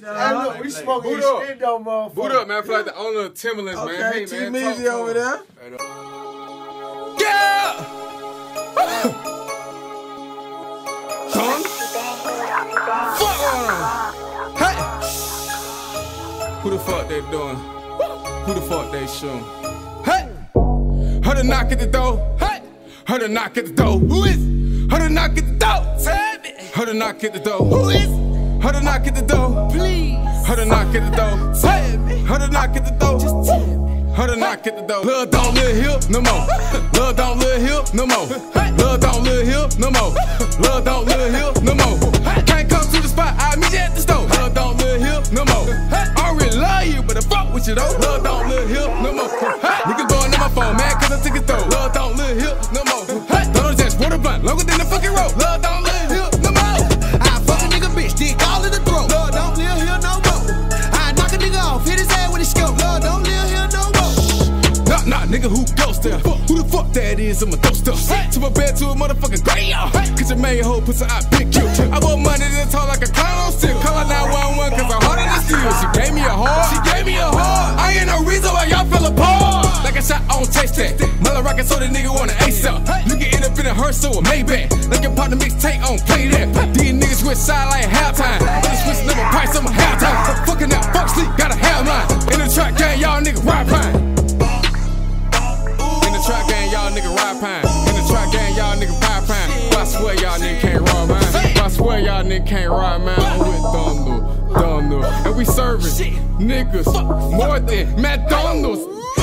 Hey, look, we smoking shit though, motherfucker. Boot up, man. I feel like the owner of Timberlands, man. Hey, Okay, man. T-Meezy over there. Yeah! Son? Fuck on them. Hey! Who the fuck they doing? Who the fuck they shooting? Hey! Heard a knock at the door. Hey! Heard a knock at the door. Who is? Heard a knock at the door. Tell me. Heard a knock at the door. Who is? Heard a knock at the door. Please. Heard a knock at the door. Tell me. Heard a knock at the door. Just tell me. Heard a knock at the door. Love don't live here no more. Love don't live here no more. Love don't live here no more. Love don't live here no more. Can't come to the spot, I meet you at the store. Love don't live here no more. I really love you, but I fuck with you though. Love don't live here no more. Niggas blowing on my phone, man, cause I took it though. Love don't live here no more. Don't just water blunt, longer than the fucking road. Love don't live here no more. I fuck a nigga bitch, dick all in the throat. Love don't live here no more. I knock a nigga off, hit his head with a scope. Love don't live here no more. Nah, nigga, who goes there? Who the fuck that is? I'm a ghost up. To my bed to a motherfucking graveyard. Cause your main hoe puts her out big you. I want money to talk like a clown on stick. Call her 911 cause I'm harder than steel. She gave me a heart. She gave me a heart. I ain't no reason why y'all fell apart. Like a shot on taste that. Mother rockin' so the nigga wanna ace up. You can end up in a hearse or a Maybach. Like your partner mixtape on play that. These niggas switch side like halftime. They switch number price on my halftime. Fucking out, fuck sleep, gotta have mine. In the track gang, y'all niggas ride pine. Trap gang, y'all nigga ride pine. In the trap gang, y'all nigga ride pine. But I swear y'all nigga can't ride mine. But I swear y'all nigga can't ride mine. With Thunder. And we serving niggas more than McDonald's.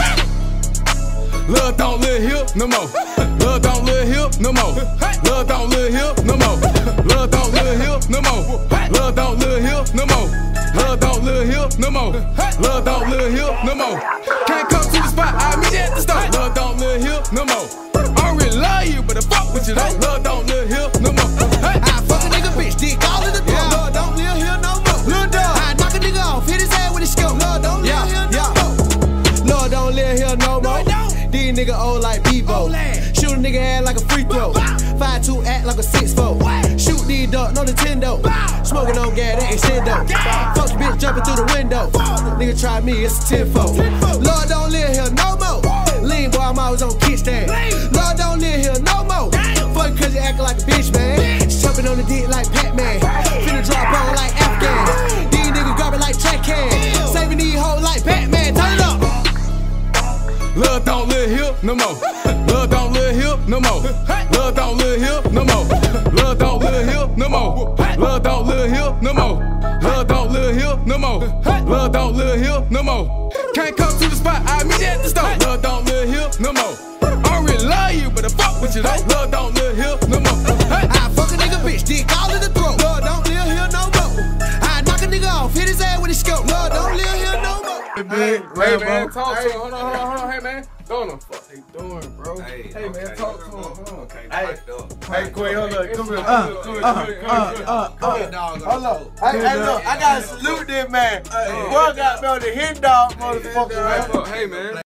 Love don't live here no more. Love don't live here no more. Love don't live here no more. Love don't live here no more. Love don't live here no more. Love don't live here no more. Love don't live here no more. Can't come to the spot, I meet you at the store. Love don't live here no more. I really love you, but I fuck with you though. Love don't live here no more. I fuck a nigga bitch, dick all in the throat. Love don't live here no more. Lil' dog, I knock a nigga off, hit his head with a scope. Love don't live here no more. Lord don't live here no more. These niggas old like Bebo. Shoot a nigga head like a free throw. 5'2" act like a 6'4". Shoot these duck, no Nintendo. Smoking on gas, that ain't shit though. Fuck the bitch jumping through the window. Nigga try me, it's a tenfold. Lord don't live here no more. Lean boy, I'm always on kickstand. Lord don't live here no more. Fuck cause you acting like a bitch, man. Jumping on the dick like Pac-Man. Finna drop on like Afghan. These niggas garbage like track can. Saving these hoes like Batman. Turn it up. Love don't live here no more. Love don't live here no more. Love don't live here no more. Love don't live here no more. Love don't live here no more. Love don't live here no more. Love don't live here no more. Can't come to the spot, I meet you at the store. Love don't live here no more. I really love you, but I fuck with you though. Love don't live here no more. I fuck a nigga bitch, dick all in the throat. Love don't live here no more. I knock a nigga off, hit his head with a scope. Love don't live here no more. Hey man, talk to him. Hold on. Hey man, don't What they doing, bro? Hey man, talk to him. Hold on. Hey, Quay, hold up. Come here. Hold up. Hey, look, I gotta salute this man. Boy got me on the hit dog, motherfucker. Hey man.